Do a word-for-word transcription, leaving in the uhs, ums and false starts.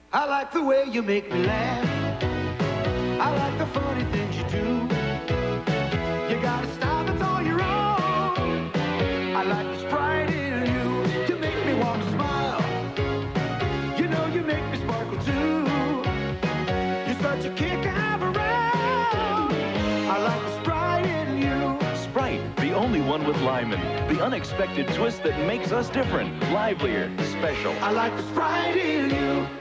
I like the way you make me laugh. I like the funny things you do. You got a style that's all your own. I like the Sprite in you. You make me want to smile. You know you make me sparkle too. You're such a kick to have around. I like the Sprite in you. Sprite, the only one with Lyman. The unexpected twist that makes us different, livelier, special. I like the Sprite in you.